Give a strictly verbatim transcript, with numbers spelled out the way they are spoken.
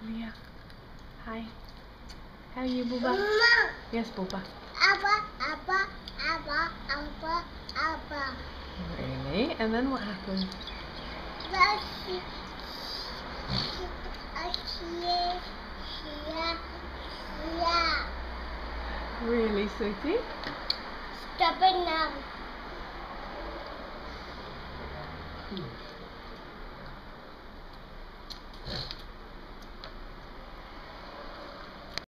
Leah. Hi. How are you, Booba? Mama. Yes, Booba. Abba, Abba, Abba, Abba, Abba. Really? And then what happened? Well, she, she, uh, she, she, yeah. Really, sweetie? Stop it now. Hmm.